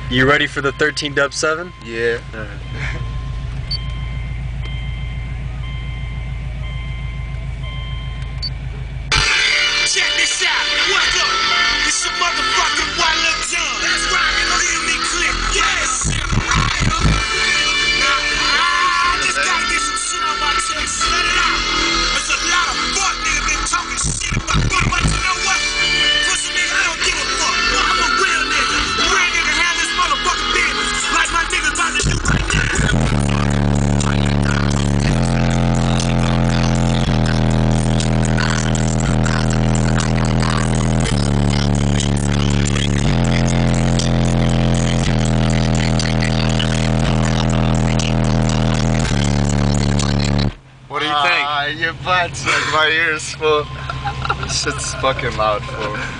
You ready for the 13-7? Yeah. Check this out. What's up? It's your motherfucking White Lil Jon. That's right. Leave me click. Yes. I just gotta get some shit on my chest. Let it out. There's a lot of fuck niggas been talking shit about me, but you know what? Pussy nigga, I don't give a fuck. I'm a real nigga. Real nigga have this motherfucking business. Like my niggas about to do right now. What do you think? Your butt, like my ears full. Shit's fucking loud, fool.